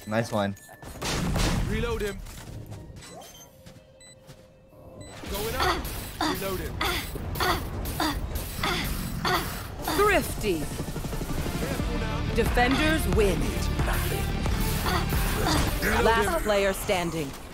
Nice one. Reload him. Going up. Reload him. Thrifty. Defenders win. Last player standing.